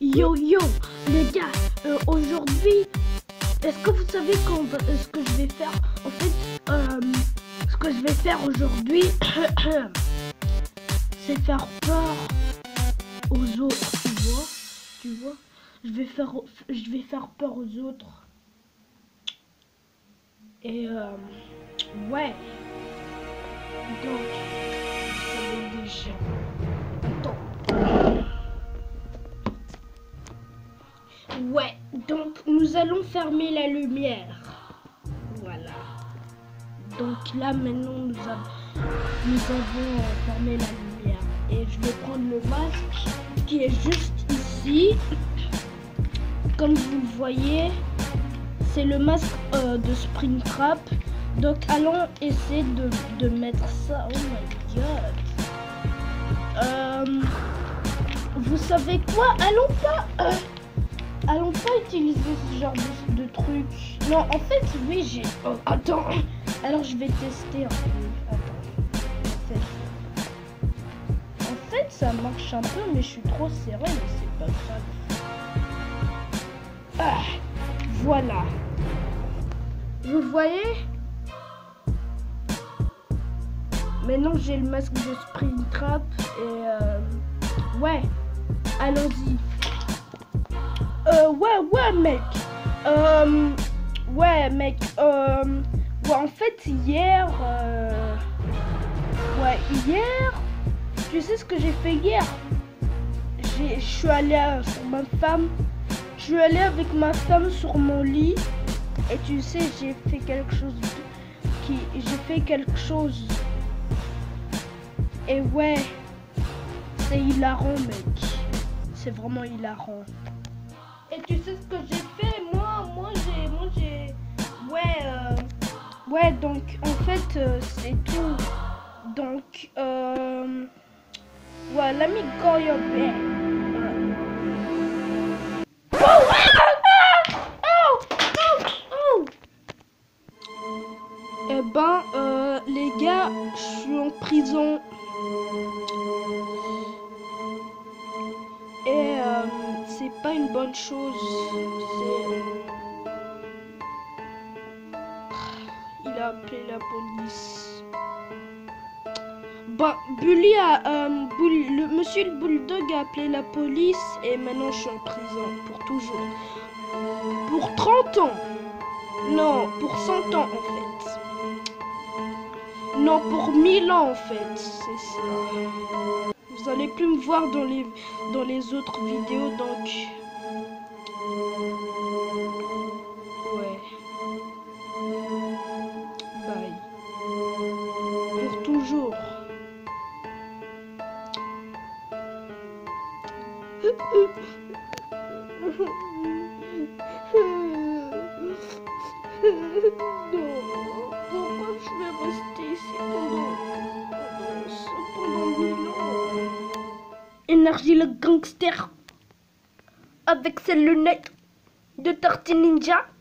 Yo yo les gars, aujourd'hui, est-ce que vous savez ce que je vais faire? En fait, ce que je vais faire aujourd'hui, c'est faire peur aux autres, tu vois, je vais faire peur aux autres. Et ouais, donc, vous savez déjà. Attends. Ouais, donc nous allons fermer la lumière. Voilà. Donc là maintenant nous avons fermé la lumière. Et je vais prendre le masque qui est juste ici. Comme vous le voyez, c'est le masque de Springtrap. Donc allons essayer de mettre ça. Oh my god. Vous savez quoi? Allons pas utiliser ce genre de truc. Non, en fait, oui, j'ai... Oh, attends. Alors, je vais tester un peu. Attends. En fait, ça marche un peu, mais je suis trop serré, mais c'est pas grave. Ah, voilà. Vous voyez? Maintenant, j'ai le masque de Springtrap. Et, ouais. Allons-y. Ouais mec, ouais en fait hier, tu sais ce que j'ai fait hier? Je suis allé avec ma femme sur mon lit et tu sais j'ai fait quelque chose et ouais, c'est hilarant mec, c'est vraiment hilarant. Et tu sais ce que j'ai fait? Moi j'ai... Ouais, donc en fait c'est tout. Donc ouais, let me go your bed. Eh ben les gars, je suis en prison. Et c'est pas une bonne chose. Il a appelé la police. Bah, le monsieur le bulldog a appelé la police et maintenant je suis en prison pour toujours. Pour 30 ans. Non, pour 100 ans en fait. Non, pour 1000 ans en fait. C'est ça. Vous allez plus me voir dans les autres vidéos donc. Ouais. Bye. Pour toujours. Non, pourquoi je vais rester ici pendant 1000 ans? Énergie le gangster avec ses lunettes de Tortue Ninja.